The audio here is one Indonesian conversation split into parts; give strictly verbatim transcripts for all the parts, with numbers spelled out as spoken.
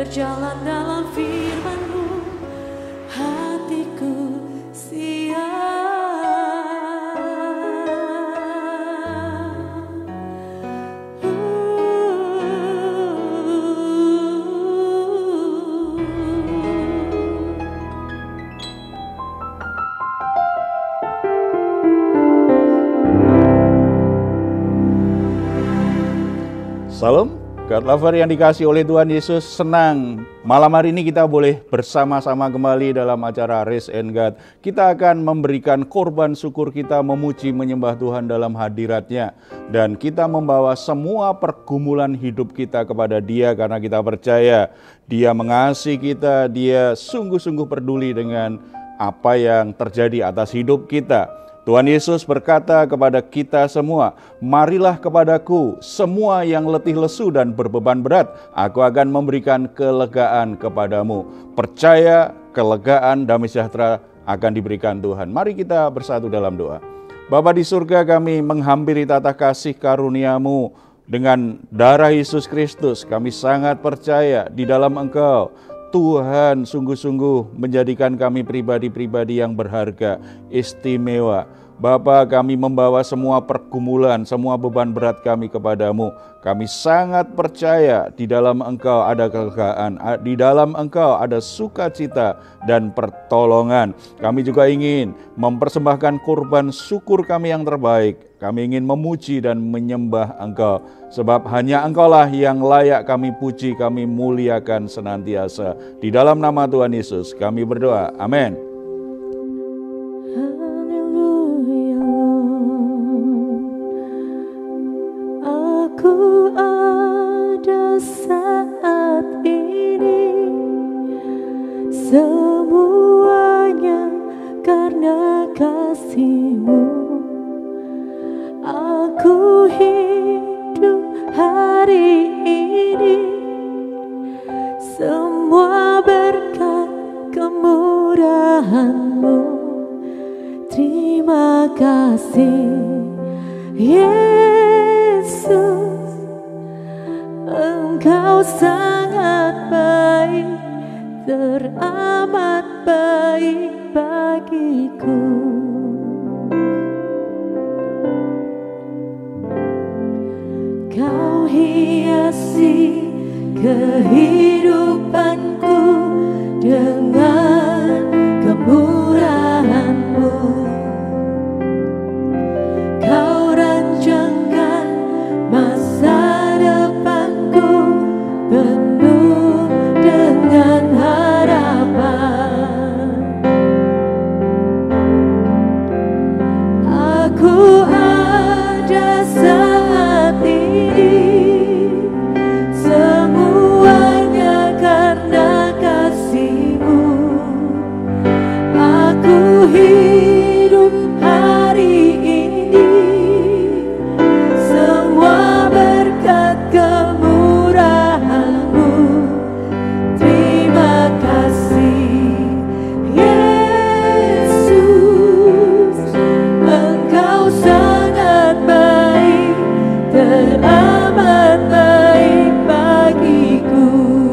berjalan dalam firman-Mu, hatiku siap. Salam, God lover yang dikasih oleh Tuhan Yesus, senang malam hari ini kita boleh bersama-sama kembali dalam acara Raise and God. Kita akan memberikan korban syukur kita, memuji menyembah Tuhan dalam hadirat-Nya. Dan kita membawa semua pergumulan hidup kita kepada Dia karena kita percaya Dia mengasihi kita, Dia sungguh-sungguh peduli dengan apa yang terjadi atas hidup kita. Tuhan Yesus berkata kepada kita semua, "Marilah kepadaku semua yang letih lesu dan berbeban berat, aku akan memberikan kelegaan kepadamu." Percaya, kelegaan, damai sejahtera akan diberikan Tuhan. Mari kita bersatu dalam doa. Bapa di surga, kami menghampiri tata kasih karunia-Mu dengan darah Yesus Kristus. Kami sangat percaya di dalam Engkau. Tuhan sungguh-sungguh menjadikan kami pribadi-pribadi yang berharga, istimewa. Bapa, kami membawa semua pergumulan, semua beban berat kami kepadamu. Kami sangat percaya di dalam Engkau ada kelegaan, di dalam Engkau ada sukacita dan pertolongan. Kami juga ingin mempersembahkan korban syukur kami yang terbaik. Kami ingin memuji dan menyembah Engkau, sebab hanya Engkaulah yang layak kami puji, kami muliakan senantiasa. Di dalam nama Tuhan Yesus kami berdoa, amin. Aku ada saat ini, semuanya karena kasih-Mu. Aku hidup hari ini, semua berkat kemurahan-Mu. Terima kasih Yesus, Engkau sangat baik, teramat baik bagiku. Kau hiasi kehidupanku dengan kemurahan-Mu. Kau rancangkan masa depanku penuh dengan harapan. Aku ada saat ini, semuanya karena kasih-Mu. Aku hidup hari ini, semua berkat kemurahan-Mu. Terima kasih Yesus, Engkau sangat baik, teramat baik bagiku.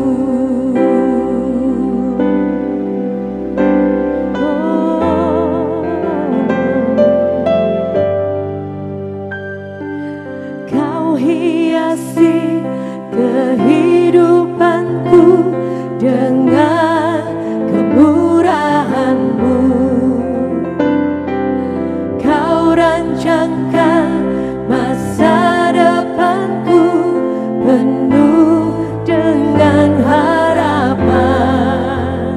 Kau hiasi kehidupanku dengan kemurahan-Mu. Kau rancangkan masa depanku penuh dengan harapan.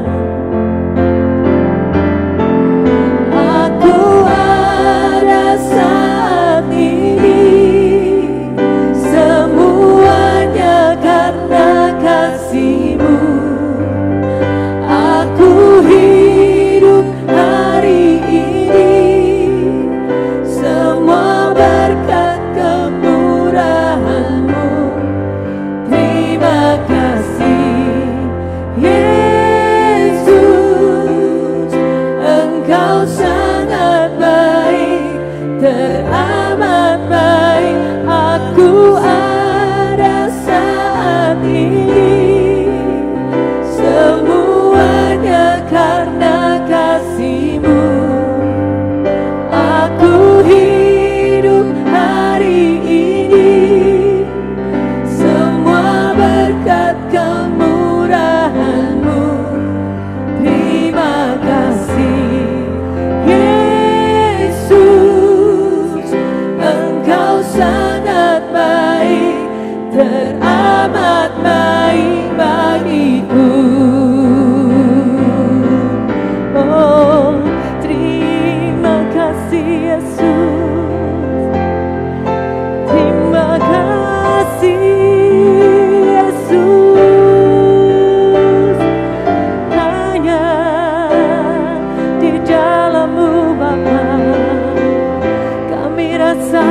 Aku ada saat ini, semuanya karena kasih-Mu. baik, teramat baik bagiku. Oh, terima kasih Yesus, terima kasih Yesus. Hanya di dalam-Mu Bapa kami rasa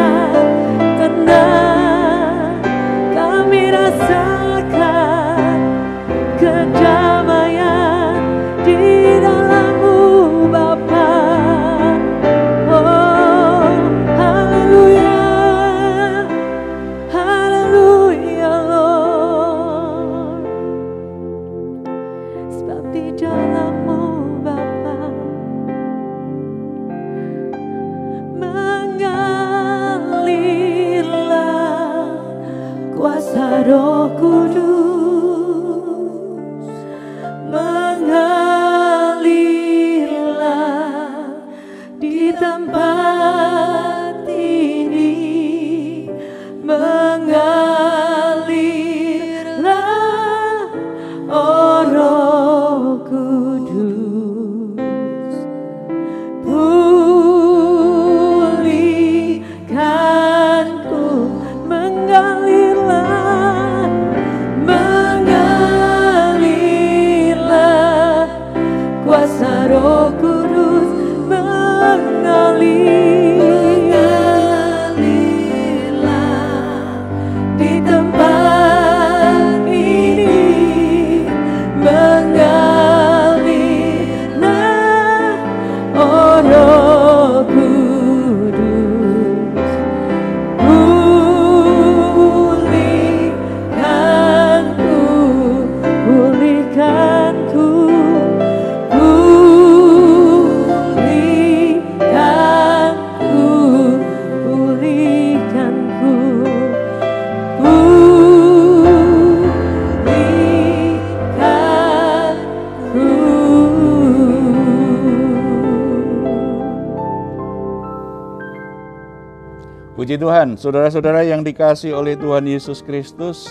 tenang, kami rasakan kedamaian di dalam-Mu Bapa. Oh, haleluya, haleluya Lord. Sebab di dalam-Mu Bapa mengalirlah kuasa Roh Kudus, mengalirlah di tempat ini, mengalirlah oh Roh Kudus, pulihkanku, mengalirlah, mengalirlah kuasa Roh Kudus, mengalirlah di tempat ini, mengalirlah oh Roh Kudus, pulihkanku, pulihkanku, pulihkanku, pulihkanku, pulihkanku. Puji Tuhan, saudara-saudara yang dikasihi oleh Tuhan Yesus Kristus,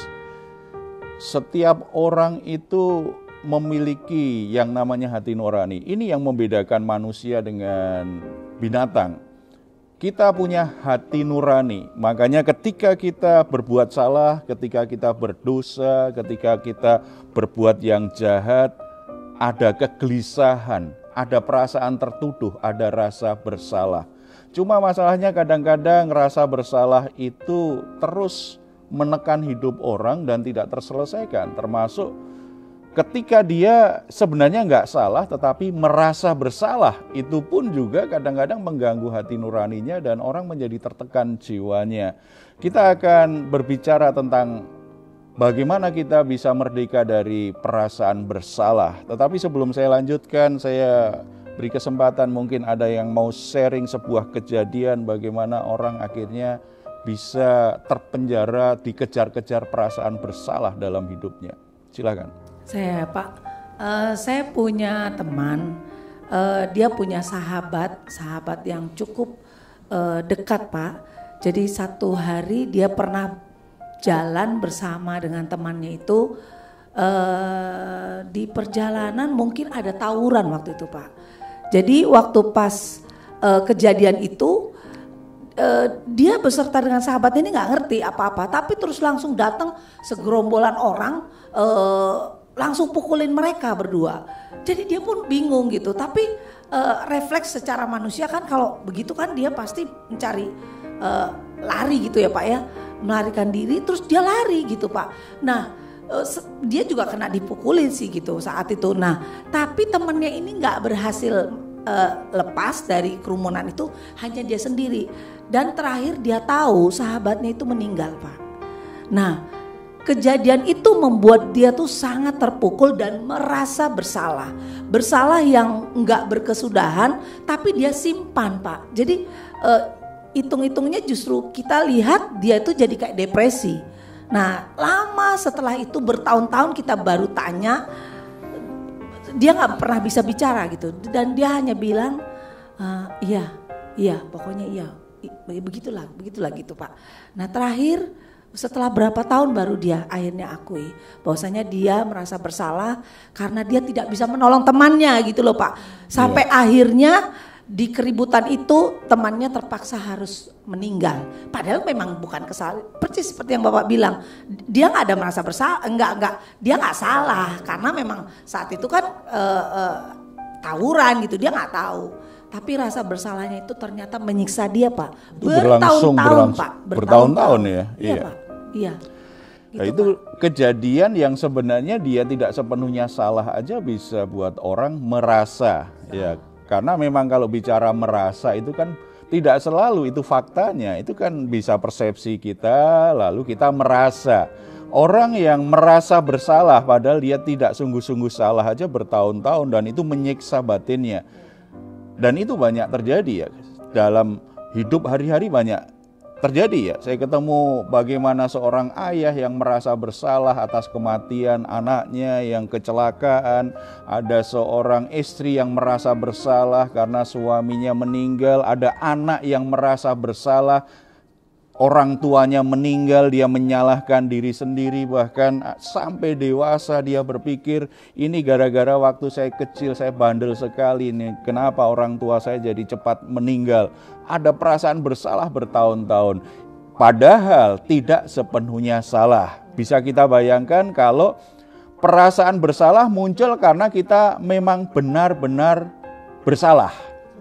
setiap orang itu memiliki yang namanya hati nurani. Ini yang membedakan manusia dengan binatang. Kita punya hati nurani, makanya ketika kita berbuat salah, ketika kita berdosa, ketika kita berbuat yang jahat, ada kegelisahan, ada perasaan tertuduh, ada rasa bersalah. Cuma masalahnya kadang-kadang rasa bersalah itu terus menekan hidup orang dan tidak terselesaikan. Termasuk ketika dia sebenarnya nggak salah tetapi merasa bersalah, itu pun juga kadang-kadang mengganggu hati nuraninya dan orang menjadi tertekan jiwanya. Kita akan berbicara tentang bagaimana kita bisa merdeka dari perasaan bersalah. Tetapi sebelum saya lanjutkan, saya beri kesempatan, mungkin ada yang mau sharing sebuah kejadian bagaimana orang akhirnya bisa terpenjara, dikejar-kejar perasaan bersalah dalam hidupnya. Silakan. Saya Pak, uh, saya punya teman, uh, dia punya sahabat, sahabat yang cukup uh, dekat Pak. Jadi satu hari dia pernah jalan bersama dengan temannya itu, uh, di perjalanan mungkin ada tawuran waktu itu Pak. Jadi waktu pas uh, kejadian itu, uh, dia beserta dengan sahabatnya ini nggak ngerti apa-apa, tapi terus langsung datang segerombolan orang, uh, langsung pukulin mereka berdua. Jadi dia pun bingung gitu, tapi uh, refleks secara manusia kan kalau begitu kan dia pasti mencari uh, lari gitu ya Pak ya, melarikan diri, terus dia lari gitu Pak. Nah uh, dia juga kena dipukulin sih gitu saat itu. Nah tapi temennya ini nggak berhasil uh, lepas dari kerumunan itu, hanya dia sendiri. Dan terakhir dia tahu sahabatnya itu meninggal Pak. Nah kejadian itu membuat dia tuh sangat terpukul dan merasa bersalah. Bersalah yang enggak berkesudahan tapi dia simpan Pak. Jadi uh, hitung-hitungnya justru kita lihat dia itu jadi kayak depresi. Nah lama setelah itu bertahun-tahun kita baru tanya, dia gak pernah bisa bicara gitu. Dan dia hanya bilang uh, iya, iya pokoknya iya. begitulah, begitulah gitu Pak. Nah terakhir setelah berapa tahun baru dia akhirnya akui bahwasanya dia merasa bersalah karena dia tidak bisa menolong temannya gitu loh Pak. Sampai yeah. akhirnya di keributan itu temannya terpaksa harus meninggal. Padahal memang bukan kesalahan, persis seperti yang Bapak bilang. Dia nggak ada merasa bersalah, enggak enggak, dia nggak salah karena memang saat itu kan uh, uh, tawuran gitu, dia nggak tahu. Tapi rasa bersalahnya itu ternyata menyiksa dia Pak. Bertahun-tahun Pak. Bertahun-tahun ya. Iya, iya. Pak. Iya. Gitu, nah, itu Pak. Kejadian yang sebenarnya dia tidak sepenuhnya salah aja bisa buat orang merasa ya. Karena memang kalau bicara merasa itu kan tidak selalu itu faktanya. Itu kan bisa persepsi kita lalu kita merasa. Orang yang merasa bersalah padahal dia tidak sungguh-sungguh salah aja bertahun-tahun dan itu menyiksa batinnya. Dan itu banyak terjadi ya, dalam hidup hari-hari banyak terjadi ya. Saya ketemu bagaimana seorang ayah yang merasa bersalah atas kematian anaknya yang kecelakaan. Ada seorang istri yang merasa bersalah karena suaminya meninggal. Ada anak yang merasa bersalah, orang tuanya meninggal, dia menyalahkan diri sendiri. Bahkan sampai dewasa dia berpikir, ini gara-gara waktu saya kecil saya bandel sekali nih, kenapa orang tua saya jadi cepat meninggal. Ada perasaan bersalah bertahun-tahun, padahal tidak sepenuhnya salah. Bisa kita bayangkan kalau perasaan bersalah muncul karena kita memang benar-benar bersalah.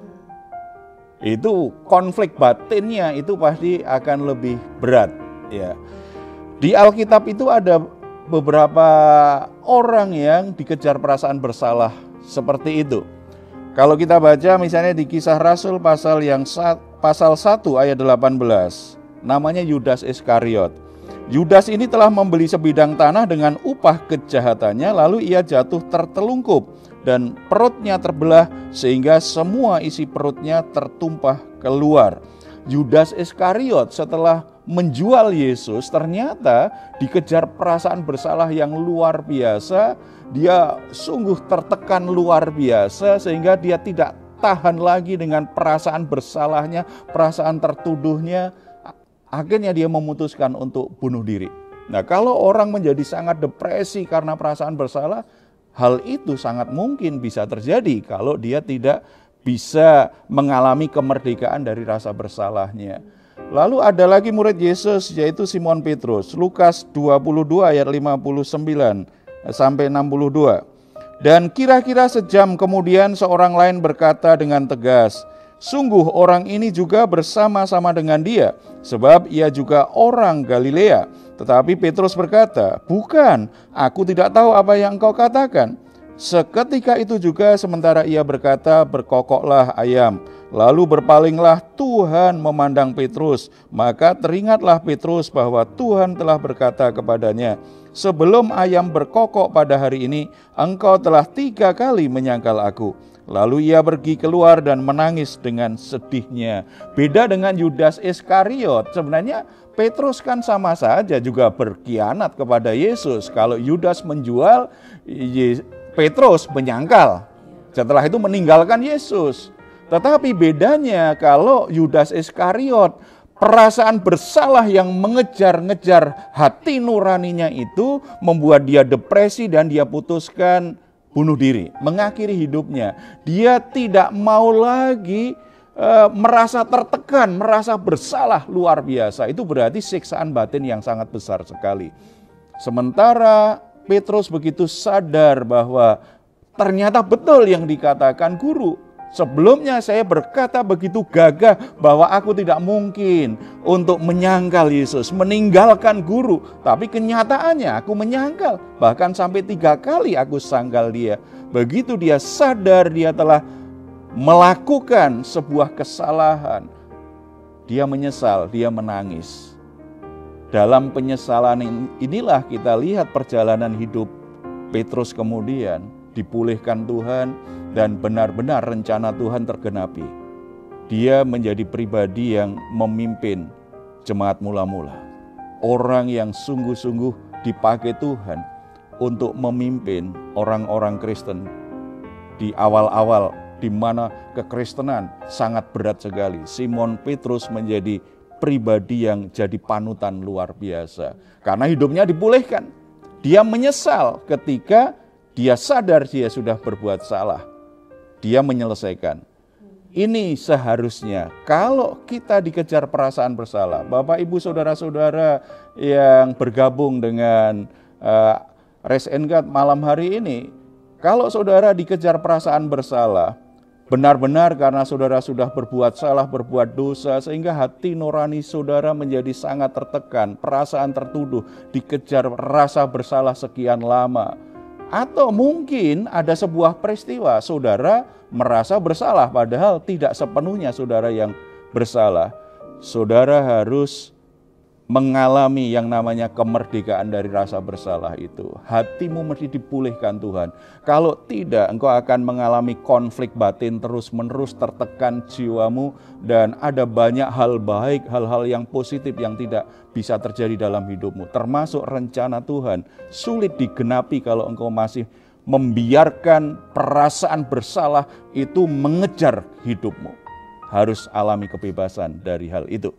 Itu konflik batinnya itu pasti akan lebih berat ya. Di Alkitab itu ada beberapa orang yang dikejar perasaan bersalah seperti itu. Kalau kita baca misalnya di Kisah Rasul pasal yang pasal satu ayat delapan belas, namanya Yudas Iskariot. Yudas ini telah membeli sebidang tanah dengan upah kejahatannya, lalu ia jatuh tertelungkup dan perutnya terbelah sehingga semua isi perutnya tertumpah keluar. Yudas Iskariot setelah menjual Yesus ternyata dikejar perasaan bersalah yang luar biasa. Dia sungguh tertekan luar biasa sehingga dia tidak tahan lagi dengan perasaan bersalahnya, perasaan tertuduhnya. Akhirnya dia memutuskan untuk bunuh diri. Nah, kalau orang menjadi sangat depresi karena perasaan bersalah, hal itu sangat mungkin bisa terjadi kalau dia tidak bisa mengalami kemerdekaan dari rasa bersalahnya. Lalu ada lagi murid Yesus yaitu Simon Petrus. Lukas dua puluh dua ayat lima puluh sembilan sampai enam puluh dua. Dan kira-kira sejam kemudian seorang lain berkata dengan tegas, sungguh orang ini juga bersama-sama dengan dia, sebab ia juga orang Galilea. Tetapi Petrus berkata, bukan, aku tidak tahu apa yang engkau katakan. Seketika itu juga sementara ia berkata, berkokoklah ayam. Lalu berpalinglah Tuhan memandang Petrus. Maka teringatlah Petrus bahwa Tuhan telah berkata kepadanya, sebelum ayam berkokok pada hari ini, engkau telah tiga kali menyangkal aku. Lalu ia pergi keluar dan menangis dengan sedihnya. Beda dengan Yudas Iskariot, sebenarnya Petrus kan sama saja juga berkhianat kepada Yesus. Kalau Yudas menjual, Petrus menyangkal. Setelah itu meninggalkan Yesus. Tetapi bedanya kalau Yudas Iskariot, perasaan bersalah yang mengejar-ngejar hati nuraninya itu membuat dia depresi dan dia putuskan bunuh diri, mengakhiri hidupnya. Dia tidak mau lagi e, merasa tertekan, merasa bersalah luar biasa. Itu berarti siksaan batin yang sangat besar sekali. Sementara Petrus begitu sadar bahwa ternyata betul yang dikatakan guru. Sebelumnya saya berkata begitu gagah bahwa aku tidak mungkin untuk menyangkal Yesus, meninggalkan guru. Tapi kenyataannya aku menyangkal, bahkan sampai tiga kali aku sangkal dia. Begitu dia sadar dia telah melakukan sebuah kesalahan, dia menyesal, dia menangis. Dalam penyesalan inilah kita lihat perjalanan hidup Petrus kemudian dipulihkan Tuhan dan benar-benar rencana Tuhan tergenapi. Dia menjadi pribadi yang memimpin jemaat mula-mula. Orang yang sungguh-sungguh dipakai Tuhan untuk memimpin orang-orang Kristen di awal-awal di mana kekristenan sangat berat sekali. Simon Petrus menjadi pribadi yang jadi panutan luar biasa. Karena hidupnya dipulihkan. Dia menyesal ketika dia sadar dia sudah berbuat salah. Dia menyelesaikan. Ini seharusnya kalau kita dikejar perasaan bersalah. Bapak, Ibu, Saudara-saudara yang bergabung dengan uh, Raise and Guide malam hari ini, kalau saudara dikejar perasaan bersalah, benar-benar karena saudara sudah berbuat salah, berbuat dosa, sehingga hati nurani saudara menjadi sangat tertekan, perasaan tertuduh, dikejar rasa bersalah sekian lama. Atau mungkin ada sebuah peristiwa, saudara merasa bersalah, padahal tidak sepenuhnya saudara yang bersalah. Saudara harus mengalami yang namanya kemerdekaan dari rasa bersalah itu. Hatimu mesti dipulihkan Tuhan. Kalau tidak, engkau akan mengalami konflik batin terus-menerus, tertekan jiwamu, dan ada banyak hal baik, hal-hal yang positif yang tidak bisa terjadi dalam hidupmu. Termasuk rencana Tuhan sulit digenapi kalau engkau masih membiarkan perasaan bersalah itu mengejar hidupmu. Harus alami kebebasan dari hal itu.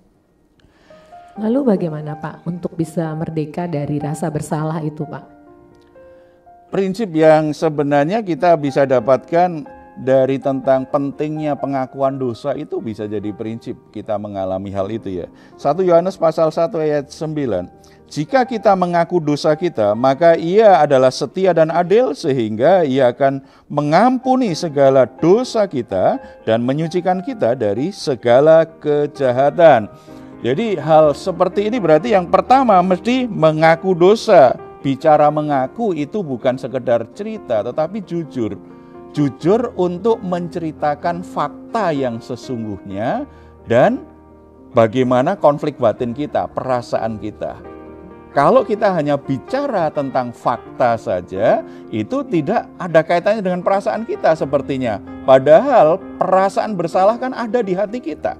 Lalu bagaimana Pak untuk bisa merdeka dari rasa bersalah itu Pak? Prinsip yang sebenarnya kita bisa dapatkan dari tentang pentingnya pengakuan dosa itu bisa jadi prinsip kita mengalami hal itu ya. satu Yohanes pasal satu ayat sembilan. Jika kita mengaku dosa kita, maka Ia adalah setia dan adil sehingga Ia akan mengampuni segala dosa kita dan menyucikan kita dari segala kejahatan. Jadi hal seperti ini berarti yang pertama mesti mengaku dosa. Bicara mengaku itu bukan sekedar cerita tetapi jujur. Jujur untuk menceritakan fakta yang sesungguhnya dan bagaimana konflik batin kita, perasaan kita. Kalau kita hanya bicara tentang fakta saja, itu tidak ada kaitannya dengan perasaan kita sepertinya. Padahal perasaan bersalah kan ada di hati kita.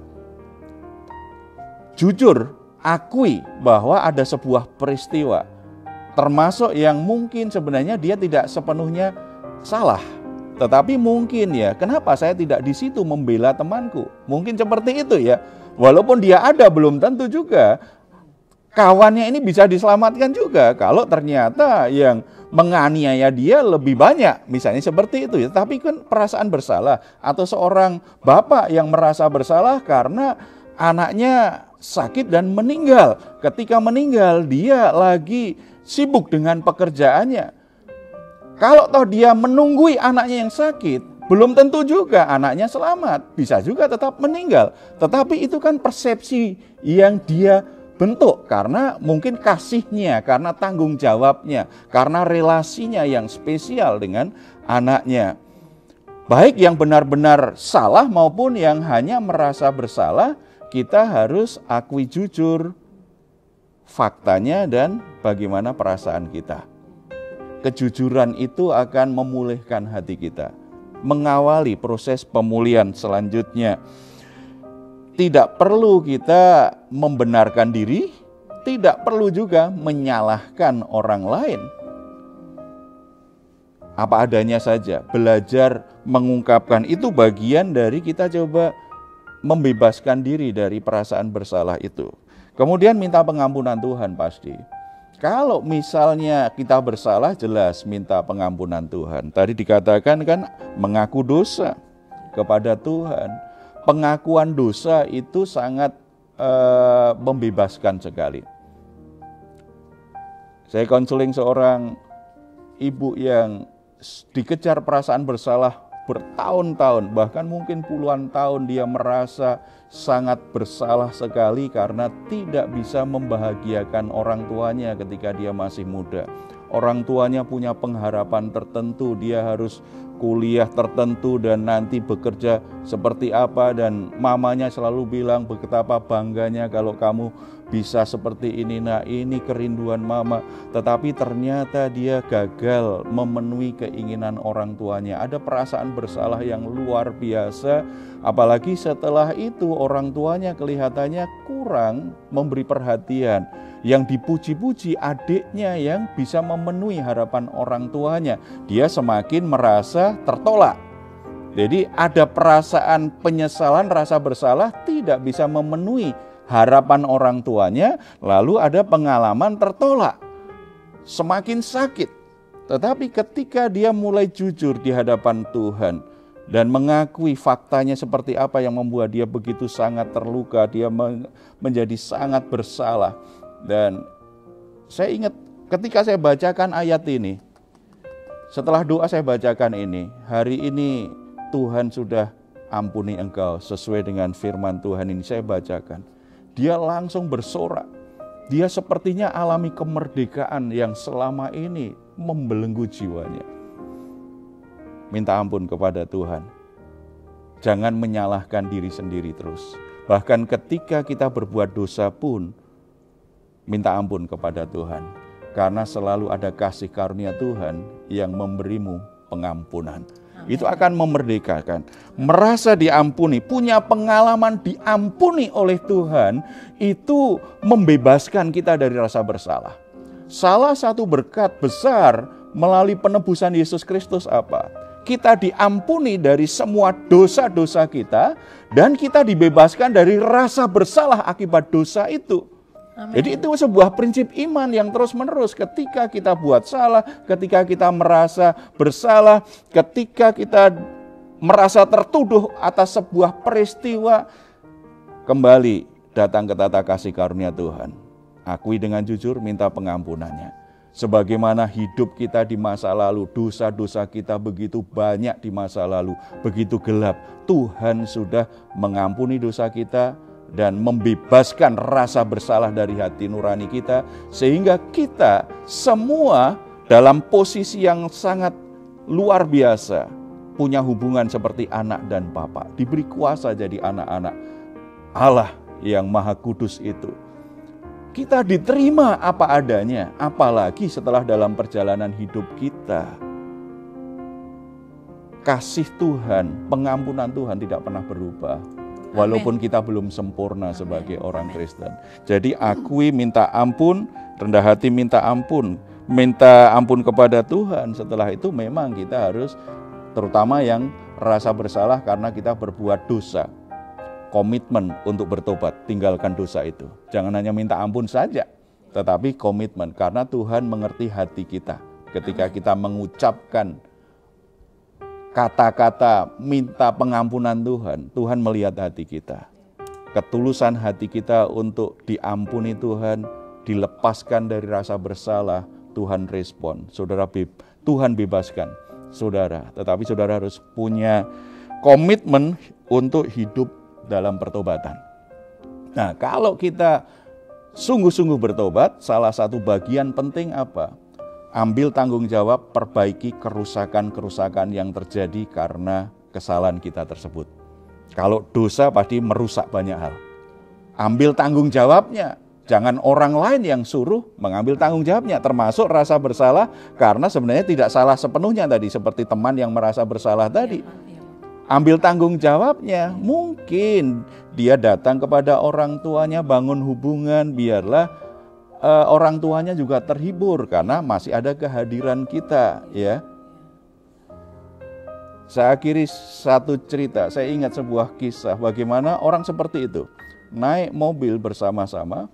Jujur, akui bahwa ada sebuah peristiwa, termasuk yang mungkin sebenarnya dia tidak sepenuhnya salah. Tetapi mungkin ya, kenapa saya tidak di situ membela temanku? Mungkin seperti itu ya. Walaupun dia ada, belum tentu juga kawannya ini bisa diselamatkan juga. Kalau ternyata yang menganiaya dia lebih banyak, misalnya seperti itu ya. Tapi kan perasaan bersalah, atau seorang bapak yang merasa bersalah karena anaknya sakit dan meninggal. Ketika meninggal, dia lagi sibuk dengan pekerjaannya. Kalau toh dia menunggui anaknya yang sakit, belum tentu juga anaknya selamat. Bisa juga tetap meninggal. Tetapi itu kan persepsi yang dia bentuk karena mungkin kasihnya, karena tanggung jawabnya, karena relasinya yang spesial dengan anaknya. Baik yang benar-benar salah maupun yang hanya merasa bersalah, kita harus akui jujur faktanya dan bagaimana perasaan kita. Kejujuran itu akan memulihkan hati kita, mengawali proses pemulihan selanjutnya. Tidak perlu kita membenarkan diri, tidak perlu juga menyalahkan orang lain. Apa adanya saja, belajar mengungkapkan itu bagian dari kita coba membebaskan diri dari perasaan bersalah itu. Kemudian minta pengampunan Tuhan pasti. Kalau misalnya kita bersalah, jelas minta pengampunan Tuhan. Tadi dikatakan kan mengaku dosa kepada Tuhan. Pengakuan dosa itu sangat uh, membebaskan sekali. Saya konseling seorang ibu yang dikejar perasaan bersalah bertahun-tahun, bahkan mungkin puluhan tahun dia merasa sangat bersalah sekali karena tidak bisa membahagiakan orang tuanya ketika dia masih muda. Orang tuanya punya pengharapan tertentu, dia harus kuliah tertentu dan nanti bekerja seperti apa, dan mamanya selalu bilang betapa bangganya kalau kamu bisa seperti ini. Nah, ini kerinduan mama, tetapi ternyata dia gagal memenuhi keinginan orang tuanya. Ada perasaan bersalah yang luar biasa, apalagi setelah itu orang tuanya kelihatannya kurang memberi perhatian. Yang dipuji-puji adiknya yang bisa memenuhi harapan orang tuanya. Dia semakin merasa tertolak. Jadi ada perasaan penyesalan, rasa bersalah tidak bisa memenuhi harapan orang tuanya, lalu ada pengalaman tertolak, semakin sakit. Tetapi ketika dia mulai jujur di hadapan Tuhan dan mengakui faktanya seperti apa yang membuat dia begitu sangat terluka, dia menjadi sangat bersalah. Dan saya ingat ketika saya bacakan ayat ini, setelah doa saya bacakan ini, hari ini Tuhan sudah ampuni engkau sesuai dengan firman Tuhan ini saya bacakan. Dia langsung bersorak. Dia sepertinya alami kemerdekaan yang selama ini membelenggu jiwanya. Minta ampun kepada Tuhan. Jangan menyalahkan diri sendiri terus. Bahkan ketika kita berbuat dosa pun, minta ampun kepada Tuhan. Karena selalu ada kasih karunia Tuhan yang memberimu pengampunan. Amin. Itu akan memerdekakan. Merasa diampuni, punya pengalaman diampuni oleh Tuhan, itu membebaskan kita dari rasa bersalah. Salah satu berkat besar melalui penebusan Yesus Kristus apa? Kita diampuni dari semua dosa-dosa kita, dan kita dibebaskan dari rasa bersalah akibat dosa itu. Amen. Jadi itu sebuah prinsip iman yang terus-menerus. Ketika kita buat salah, ketika kita merasa bersalah, ketika kita merasa tertuduh atas sebuah peristiwa, kembali datang ke tata kasih karunia Tuhan. Akui dengan jujur, minta pengampunannya. Sebagaimana hidup kita di masa lalu, dosa-dosa kita begitu banyak di masa lalu, begitu gelap. Tuhan sudah mengampuni dosa kita dan membebaskan rasa bersalah dari hati nurani kita, sehingga kita semua dalam posisi yang sangat luar biasa, punya hubungan seperti anak dan bapa, diberi kuasa jadi anak-anak Allah yang Maha Kudus itu. Kita diterima apa adanya, apalagi setelah dalam perjalanan hidup kita, kasih Tuhan, pengampunan Tuhan tidak pernah berubah. Walaupun kita belum sempurna sebagai orang Kristen. Jadi akui, minta ampun, rendah hati minta ampun. Minta ampun kepada Tuhan. Setelah itu memang kita harus, terutama yang rasa bersalah karena kita berbuat dosa, komitmen untuk bertobat, tinggalkan dosa itu. Jangan hanya minta ampun saja, tetapi komitmen. Karena Tuhan mengerti hati kita. Ketika kita mengucapkan kata-kata minta pengampunan Tuhan, Tuhan melihat hati kita. Ketulusan hati kita untuk diampuni Tuhan, dilepaskan dari rasa bersalah, Tuhan respon. Saudara, Tuhan bebaskan saudara. Tetapi saudara harus punya komitmen untuk hidup dalam pertobatan. Nah, kalau kita sungguh-sungguh bertobat, salah satu bagian penting apa? Ambil tanggung jawab, perbaiki kerusakan-kerusakan yang terjadi karena kesalahan kita tersebut. Kalau dosa pasti merusak banyak hal. Ambil tanggung jawabnya. Jangan orang lain yang suruh mengambil tanggung jawabnya, termasuk rasa bersalah, karena sebenarnya tidak salah sepenuhnya tadi, seperti teman yang merasa bersalah tadi. Ambil tanggung jawabnya. Mungkin dia datang kepada orang tuanya, bangun hubungan, biarlah Uh, orang tuanya juga terhibur karena masih ada kehadiran kita, ya. Saya akhiri satu cerita. Saya ingat sebuah kisah bagaimana orang seperti itu naik mobil bersama-sama,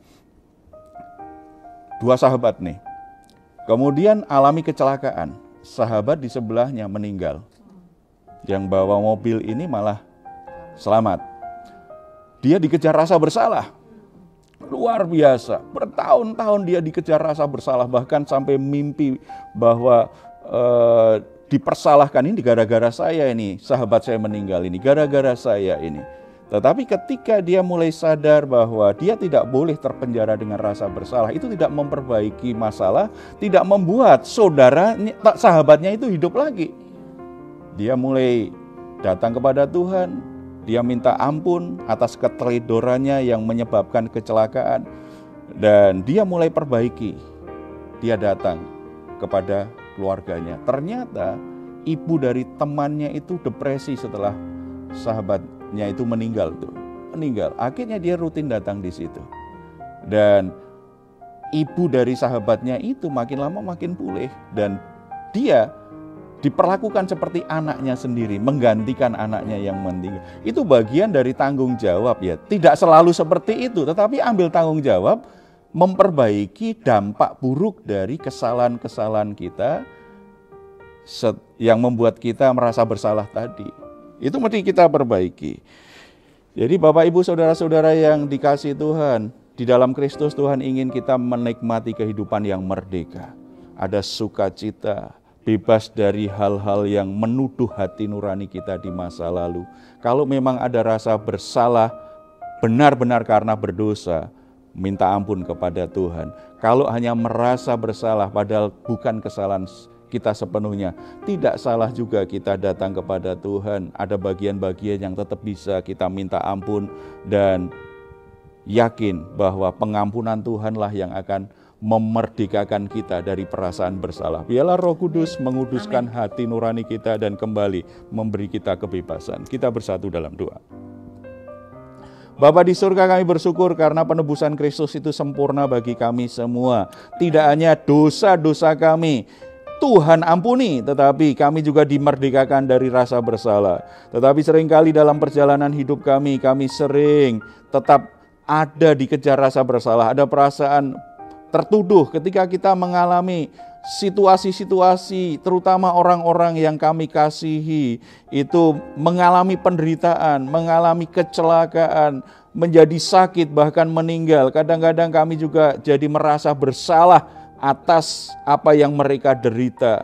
dua sahabat nih. Kemudian alami kecelakaan. Sahabat di sebelahnya meninggal. Yang bawa mobil ini malah selamat. Dia dikejar rasa bersalah. Luar biasa, bertahun-tahun dia dikejar rasa bersalah, bahkan sampai mimpi bahwa e, dipersalahkan ini gara-gara saya ini, sahabat saya meninggal ini, gara-gara saya ini. Tetapi ketika dia mulai sadar bahwa dia tidak boleh terpenjara dengan rasa bersalah, itu tidak memperbaiki masalah, tidak membuat saudara, sahabatnya itu hidup lagi. Dia mulai datang kepada Tuhan. Dia minta ampun atas keteledorannya yang menyebabkan kecelakaan. Dan dia mulai perbaiki. Dia datang kepada keluarganya. Ternyata ibu dari temannya itu depresi setelah sahabatnya itu meninggal. Tuh. Meninggal. Akhirnya dia rutin datang di situ. Dan ibu dari sahabatnya itu makin lama makin pulih. Dan dia diperlakukan seperti anaknya sendiri, menggantikan anaknya yang meninggal. Itu bagian dari tanggung jawab ya. Tidak selalu seperti itu, tetapi ambil tanggung jawab memperbaiki dampak buruk dari kesalahan-kesalahan kita yang membuat kita merasa bersalah tadi. Itu mesti kita perbaiki. Jadi Bapak Ibu Saudara-saudara yang dikasihi Tuhan, di dalam Kristus Tuhan ingin kita menikmati kehidupan yang merdeka. Ada sukacita, bebas dari hal-hal yang menuduh hati nurani kita di masa lalu. Kalau memang ada rasa bersalah, benar-benar karena berdosa, minta ampun kepada Tuhan. Kalau hanya merasa bersalah padahal bukan kesalahan kita sepenuhnya, tidak salah juga kita datang kepada Tuhan. Ada bagian-bagian yang tetap bisa kita minta ampun dan yakin bahwa pengampunan Tuhanlah yang akan memerdekakan kita dari perasaan bersalah. Biarlah Roh Kudus menguduskan Amin. Hati nurani kita dan kembali memberi kita kebebasan. Kita bersatu dalam doa. Bapa di surga, kami bersyukur karena penebusan Kristus itu sempurna bagi kami semua. Tidak hanya dosa-dosa kami Tuhan ampuni, tetapi kami juga dimerdekakan dari rasa bersalah. Tetapi seringkali dalam perjalanan hidup kami, kami sering tetap ada dikejar rasa bersalah, ada perasaan tertuduh ketika kita mengalami situasi-situasi, terutama orang-orang yang kami kasihi, itu mengalami penderitaan, mengalami kecelakaan, menjadi sakit, bahkan meninggal. Kadang-kadang kami juga jadi merasa bersalah atas apa yang mereka derita.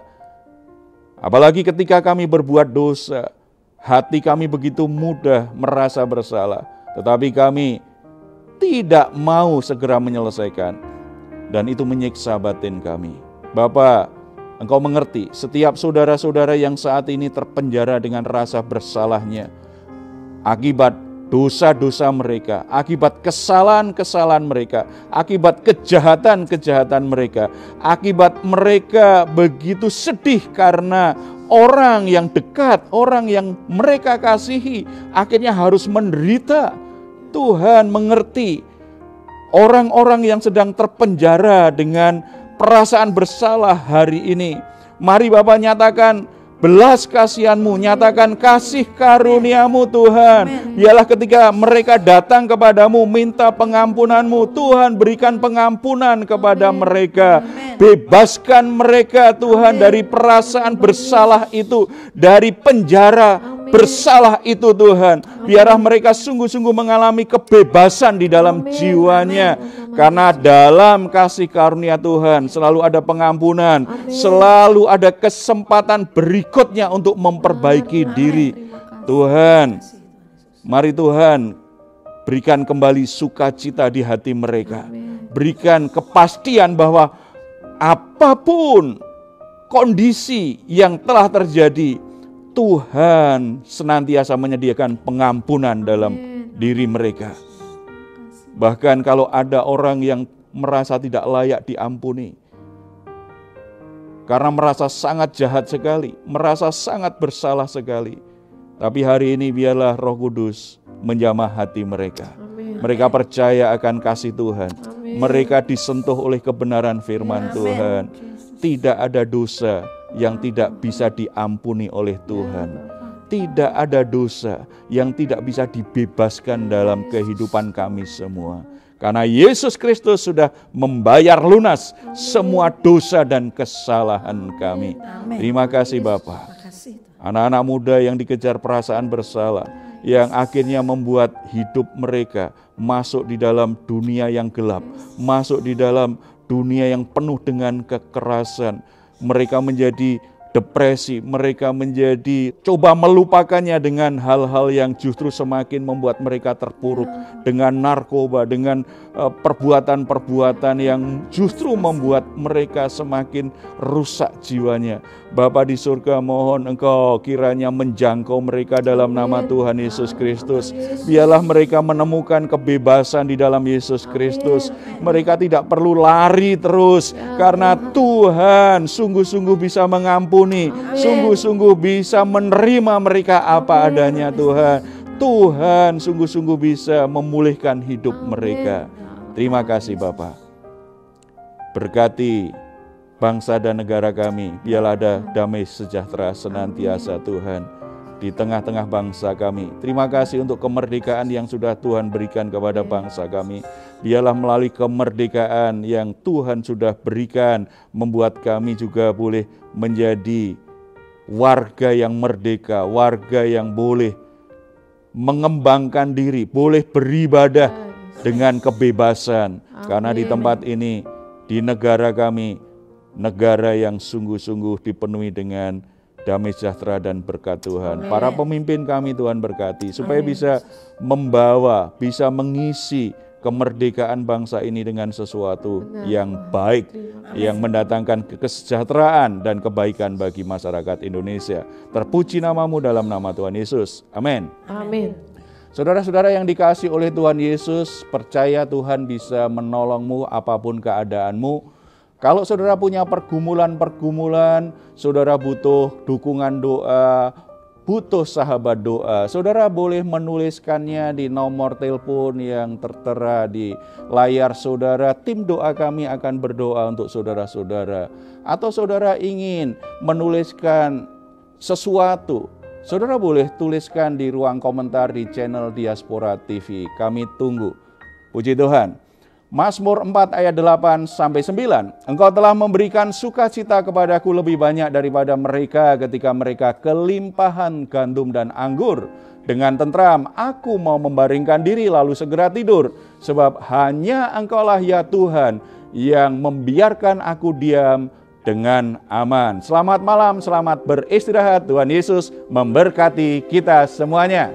Apalagi ketika kami berbuat dosa, hati kami begitu mudah merasa bersalah. Tetapi kami tidak mau segera menyelesaikan, dan itu menyiksa batin kami. Bapa, Engkau mengerti setiap saudara-saudara yang saat ini terpenjara dengan rasa bersalahnya akibat dosa-dosa mereka, akibat kesalahan-kesalahan mereka, akibat kejahatan-kejahatan mereka, akibat mereka begitu sedih karena orang yang dekat, orang yang mereka kasihi akhirnya harus menderita. Tuhan mengerti orang-orang yang sedang terpenjara dengan perasaan bersalah hari ini. Mari Bapa nyatakan belas kasihan-Mu, nyatakan kasih karunia-Mu Tuhan. Biarlah ketika mereka datang kepadamu minta pengampunan-Mu, Tuhan berikan pengampunan kepada mereka. Bebaskan mereka Tuhan dari perasaan bersalah itu, dari penjara bersalah itu Tuhan. Biarlah mereka sungguh-sungguh mengalami kebebasan di dalam jiwanya. Karena dalam kasih karunia Tuhan selalu ada pengampunan, selalu ada kesempatan berikutnya untuk memperbaiki diri. Tuhan, mari Tuhan berikan kembali sukacita di hati mereka. Berikan kepastian bahwa apapun kondisi yang telah terjadi, Tuhan senantiasa menyediakan pengampunan dalam diri mereka. Bahkan kalau ada orang yang merasa tidak layak diampuni, karena merasa sangat jahat sekali, merasa sangat bersalah sekali. Tapi hari ini biarlah Roh Kudus menjamah hati mereka. Amin. Mereka percaya akan kasih Tuhan. Amin. Mereka disentuh oleh kebenaran firman Amin. Tuhan. Tidak ada dosa yang tidak bisa diampuni oleh Tuhan. Tidak ada dosa yang tidak bisa dibebaskan dalam kehidupan kami semua. Karena Yesus Kristus sudah membayar lunas semua dosa dan kesalahan kami. Amin. Terima kasih Bapa. Anak-anak muda yang dikejar perasaan bersalah, yang akhirnya membuat hidup mereka masuk di dalam dunia yang gelap, masuk di dalam dunia yang penuh dengan kekerasan. Mereka menjadi depresi, mereka menjadi coba melupakannya dengan hal-hal yang justru semakin membuat mereka terpuruk, dengan narkoba, dengan uh, perbuatan-perbuatan yang justru membuat mereka semakin rusak jiwanya. Bapa di surga, mohon Engkau kiranya menjangkau mereka dalam nama Tuhan Yesus Kristus. Biarlah mereka menemukan kebebasan di dalam Yesus Kristus. Mereka tidak perlu lari terus, karena Tuhan sungguh-sungguh bisa mengampuni, sungguh-sungguh bisa menerima mereka apa adanya Tuhan. Tuhan sungguh-sungguh bisa memulihkan hidup mereka. Terima kasih Bapa. Berkati bangsa dan negara kami. Biarlah ada damai sejahtera senantiasa Tuhan di tengah-tengah bangsa kami. Terima kasih untuk kemerdekaan yang sudah Tuhan berikan kepada bangsa kami. Biarlah melalui kemerdekaan yang Tuhan sudah berikan, membuat kami juga boleh menjadi warga yang merdeka, warga yang boleh mengembangkan diri, boleh beribadah dengan kebebasan. Karena di tempat ini, di negara kami, negara yang sungguh-sungguh dipenuhi dengan damai sejahtera dan berkat Tuhan. Amin. Para pemimpin kami Tuhan berkati, supaya Amin. Bisa membawa, bisa mengisi kemerdekaan bangsa ini dengan sesuatu Benar. Yang baik, Amin. Yang mendatangkan kesejahteraan dan kebaikan bagi masyarakat Indonesia. Terpuji namamu dalam nama Tuhan Yesus. Amin. Amin. Saudara-saudara yang dikasihi oleh Tuhan Yesus, percaya Tuhan bisa menolongmu apapun keadaanmu. Kalau saudara punya pergumulan-pergumulan, saudara butuh dukungan doa, butuh sahabat doa, saudara boleh menuliskannya di nomor telepon yang tertera di layar saudara. Tim doa kami akan berdoa untuk saudara-saudara. Atau saudara ingin menuliskan sesuatu, saudara boleh tuliskan di ruang komentar di channel Diaspora T V. Kami tunggu. Puji Tuhan. Mazmur empat ayat delapan sampai sembilan. Engkau telah memberikan sukacita kepadaku lebih banyak daripada mereka ketika mereka kelimpahan gandum dan anggur. Dengan tentram aku mau membaringkan diri lalu segera tidur. Sebab hanya Engkaulah ya Tuhan yang membiarkan aku diam dengan aman. Selamat malam, selamat beristirahat. Tuhan Yesus memberkati kita semuanya.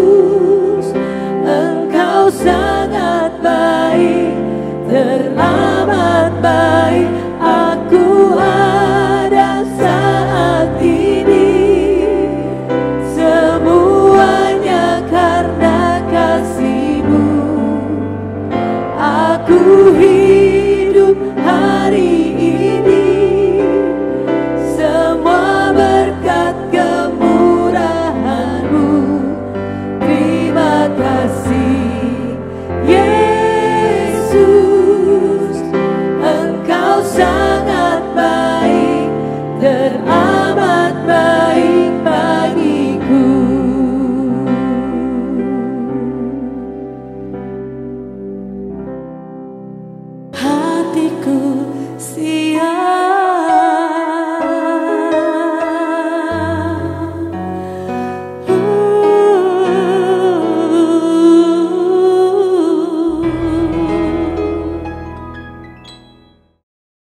Sangat baik, terlalu